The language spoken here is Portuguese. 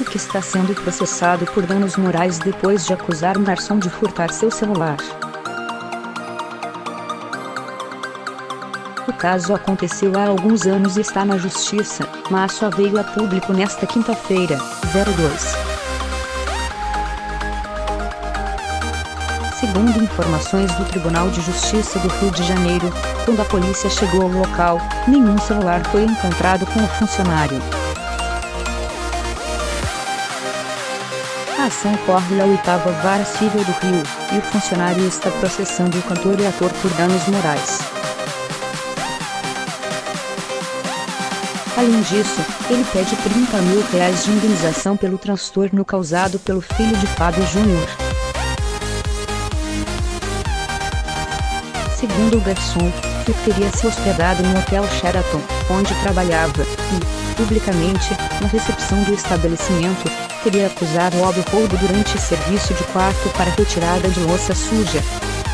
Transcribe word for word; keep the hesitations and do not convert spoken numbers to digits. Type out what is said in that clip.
o que está sendo processado por danos morais depois de acusar um garçom de furtar seu celular. O caso aconteceu há alguns anos e está na justiça, mas só veio a público nesta quinta-feira, dois. Segundo informações do Tribunal de Justiça do Rio de Janeiro, quando a polícia chegou ao local, nenhum celular foi encontrado com o funcionário. A ação corre na oitava Vara Civil do Rio, e o funcionário está processando o cantor e ator por danos morais. Além disso, ele pede trinta mil reais de indenização pelo transtorno causado pelo filho de Fábio Júnior. Segundo o garçom, Fiuk teria se hospedado no Hotel Sheraton, onde trabalhava, e, publicamente, na recepção do estabelecimento, teria acusado o roubo durante serviço de quarto para retirada de louça suja.